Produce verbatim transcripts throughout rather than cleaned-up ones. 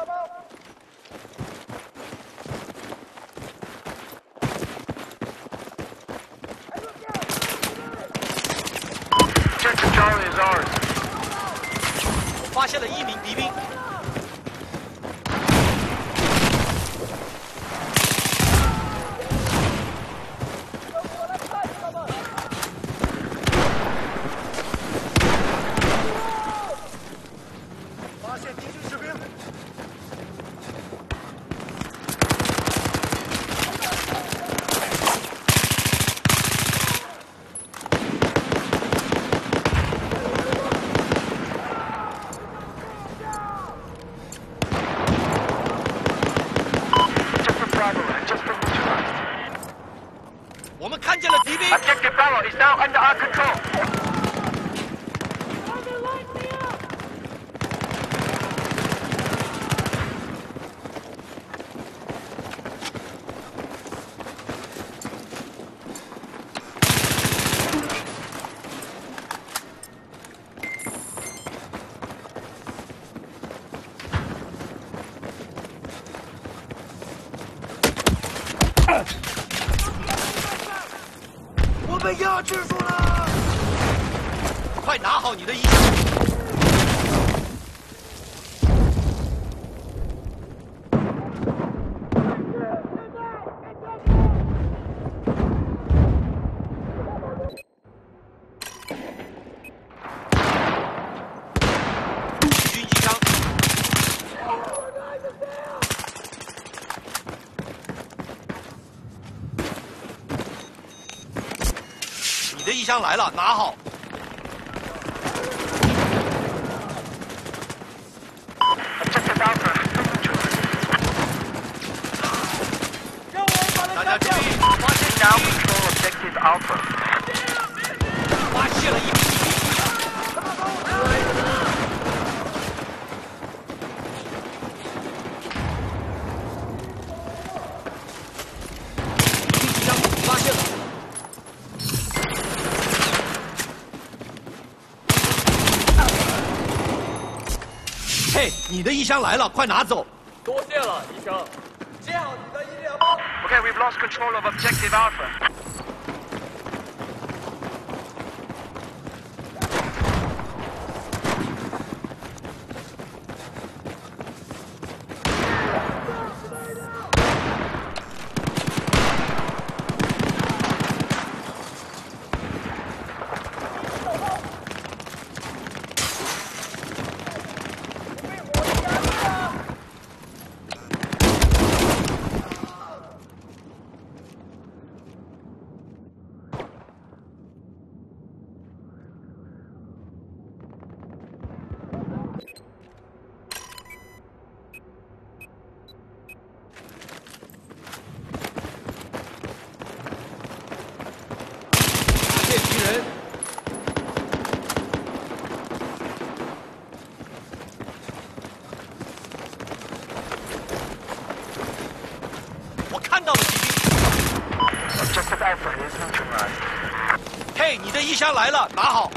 Objective Charlie is ours. 我发现了一名敌兵。 我们看见了敌兵。 Objective Bravo is now under our control. 我被压制住了！快拿好你的衣服！狙击枪。你的衣箱来了，拿好。 大家注意，发现 Now control objective Alpha. 发现了一名敌兵。狙击枪发现了。嘿，你的衣箱来了，快拿走！ 多谢了，医生。接好你的医疗包。 Okay, we've lost control of objective Alpha. Objective Alpha is neutralized. 嘿，你的衣箱来了，拿好。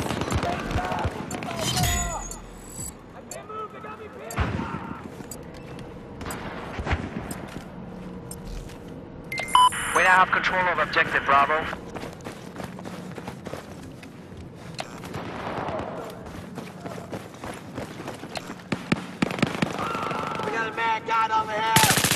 We now have control of objective Bravo. We got a bad guy over here.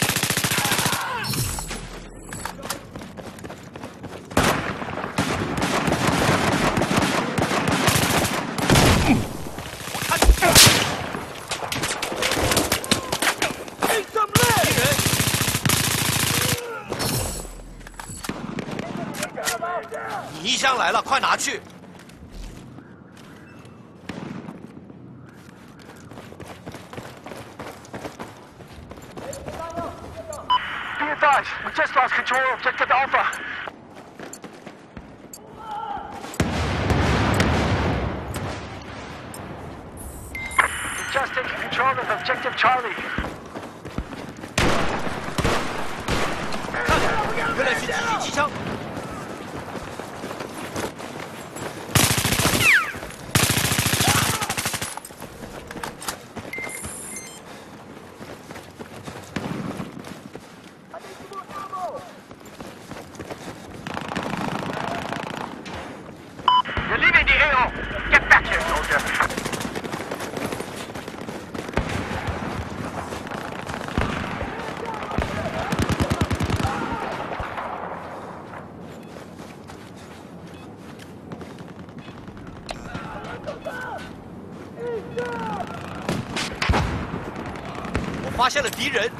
你衣箱来了，快拿去！ Be advised, we just lost control of objective Alpha. We've just taken control of objective Charlie. 看，原来是狙击机枪。 Objective 我发现了敌人。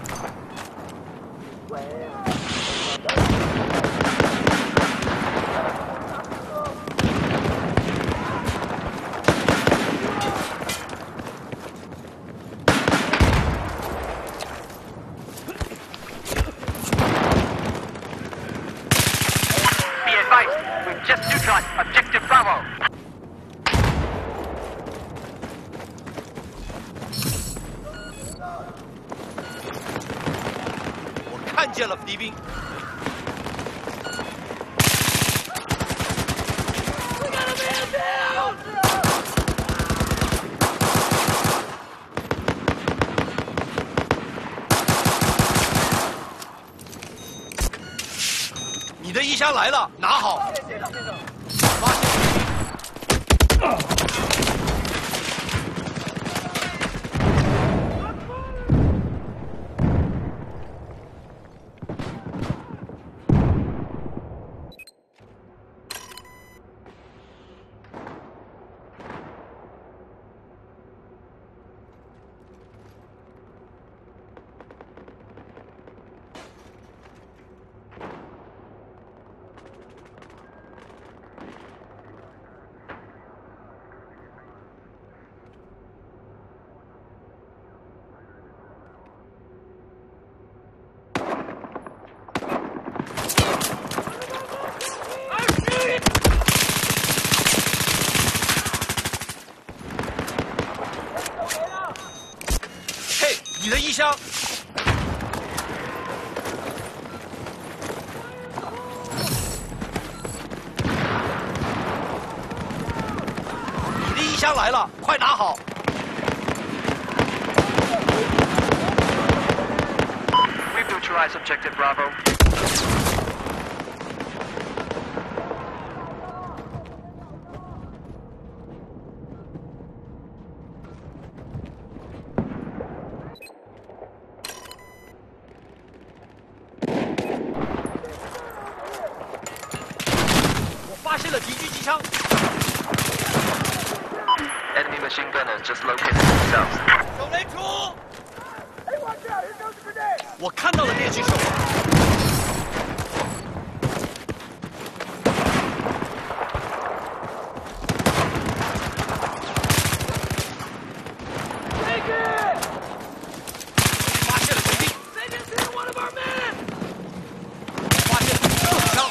Just neutralized objective Bravo. 我看见了敌兵。你的衣箱来了，拿好。发现敌兵。你的衣箱，你的衣箱来了，快拿好。 We've neutralized objective Bravo. 发现了敌军机枪。 Enemy machine gunners just located themselves. 手雷出！我看到了猎狙手。发现了敌兵。发现了步枪。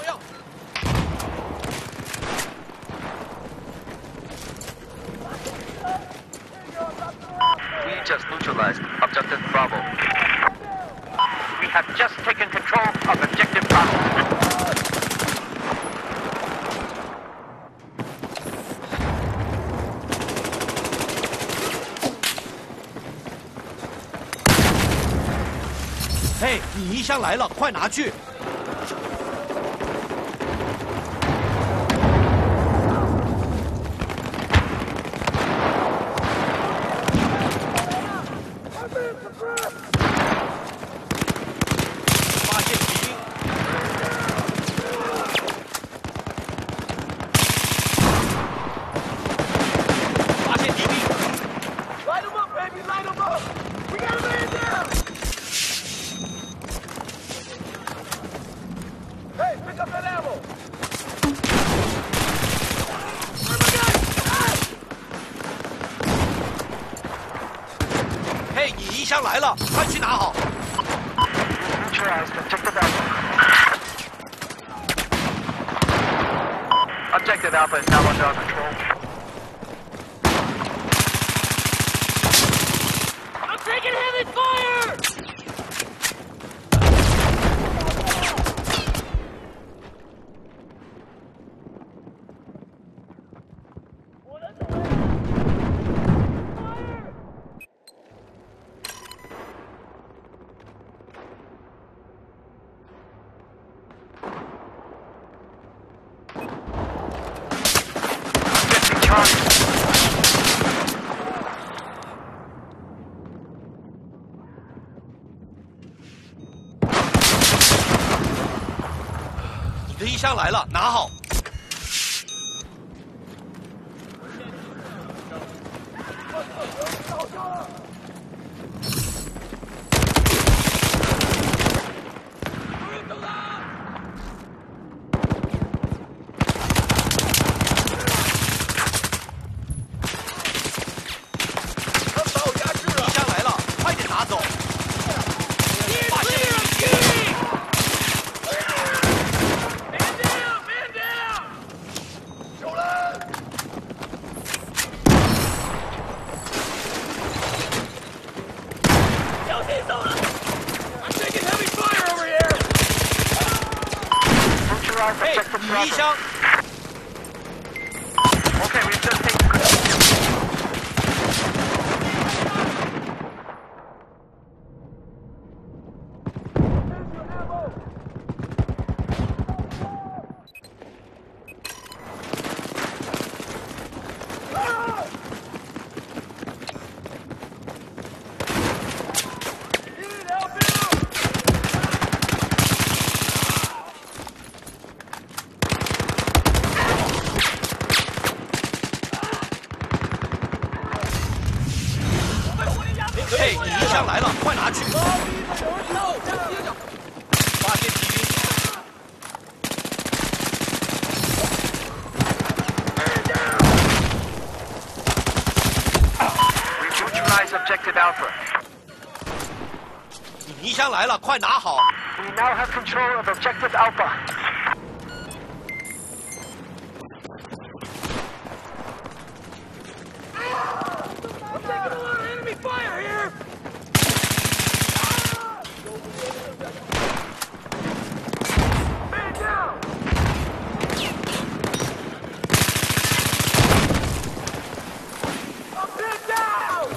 We just neutralized objective Bravo. We have just taken control of objective Bravo. 嘿，你衣箱来了，快拿去！发现敌兵！发现敌兵！ Light them up, baby! Light them up! We got a man down! Hey, pick up that ammo! Where my guy? Ah! 嘿，你衣箱来了，快去拿好！ Neutralized objective Alpha. Objective Alpha is now under our control. I'm taking heavy fire! Fifty charges. 你的衣箱来了，拿好！ 衣箱。 Okay, we've just taken control. 嘿，你衣箱来了，快拿去！发现敌兵。 We've neutralized objective Alpha. 你衣箱来了，快拿好！ We now have control of objective Alpha. I'm taking a lot of enemy fire here! Man down! I'm pinned down!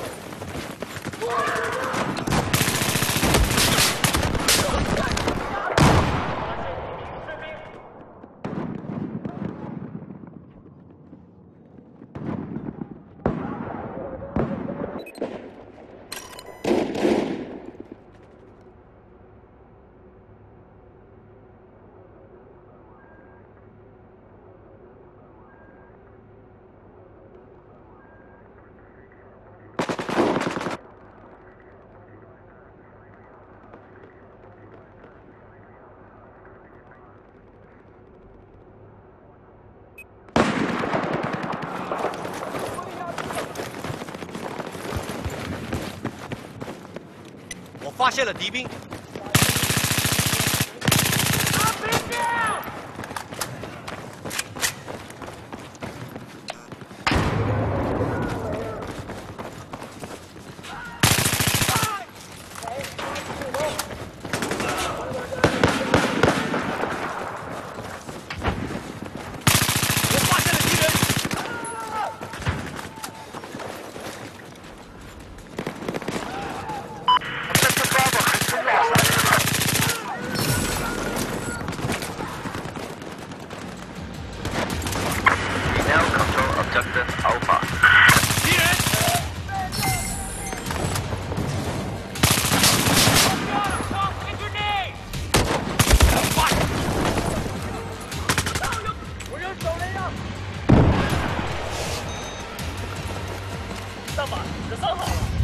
我发现了敌兵。 Objective Alpha. 敌人！ 我扔手雷呀！大马，这三好了。